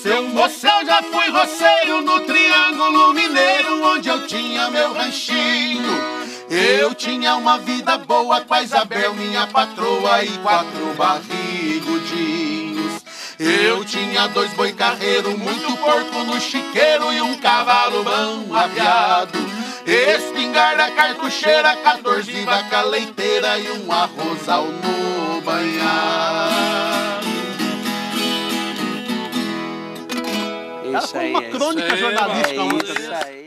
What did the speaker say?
Seu moço, eu já fui roceiro no Triângulo Mineiro, onde eu tinha meu ranchinho. Eu tinha uma vida boa com a Isabel, minha patroa, e 4 barrigudinhos. Eu tinha 2 boi carreiro, muito porco no chiqueiro e um cavalo bom aviado. Espingarda cartucheira, 14 vaca leiteira e um arrozal no banhado. Isso aí, uma crônica jornalística. É isso aí.